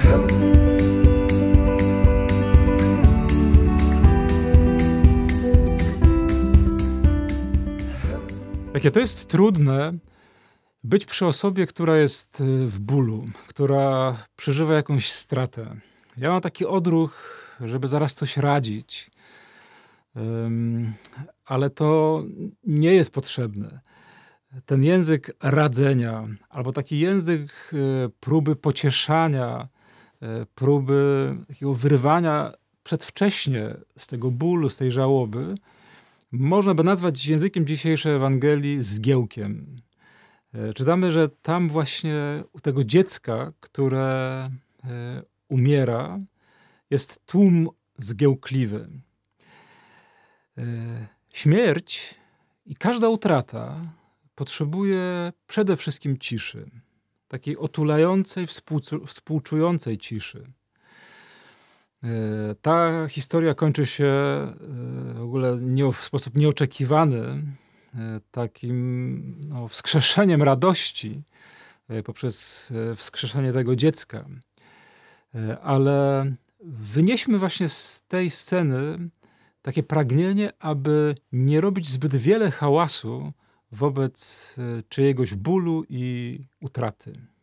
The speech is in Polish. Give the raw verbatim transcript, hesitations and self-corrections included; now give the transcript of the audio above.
Jakie to jest trudne być przy osobie, która jest w bólu, która przeżywa jakąś stratę. Ja mam taki odruch, żeby zaraz coś radzić, um, ale to nie jest potrzebne. Ten język radzenia, albo taki język próby pocieszania, próby takiego wyrwania przedwcześnie z tego bólu, z tej żałoby, można by nazwać językiem dzisiejszej Ewangelii zgiełkiem. Czytamy, że tam właśnie u tego dziecka, które umiera, jest tłum zgiełkliwy. Śmierć i każda utrata potrzebuje przede wszystkim ciszy. Takiej otulającej, współczującej ciszy. Ta historia kończy się w ogóle nie, w sposób nieoczekiwany takim no, wskrzeszeniem radości poprzez wskrzeszenie tego dziecka. Ale wynieśmy właśnie z tej sceny takie pragnienie, aby nie robić zbyt wiele hałasu wobec czyjegoś bólu i utraty.